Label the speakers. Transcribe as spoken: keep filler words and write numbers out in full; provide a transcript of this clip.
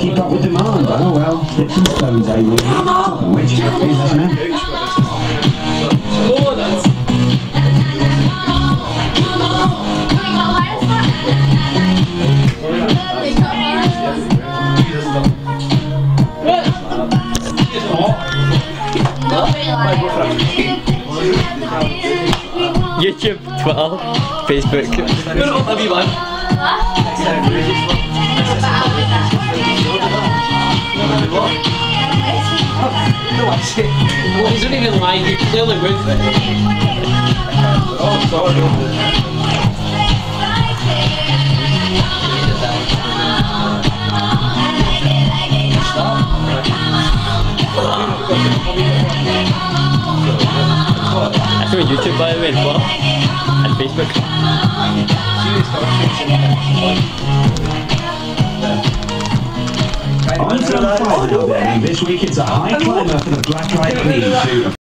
Speaker 1: keep up with demand. Oh well, sticks and stones, eh? Which is isn't it?
Speaker 2: YouTube, Twitter, Facebook. Have you one? Well, he's not even lying, he clearly would. Oh, sorry. That's on YouTube, by the way, and Twitter, and Facebook.
Speaker 1: On to the final then. This week it's a high climber for the Black Eyed Peas.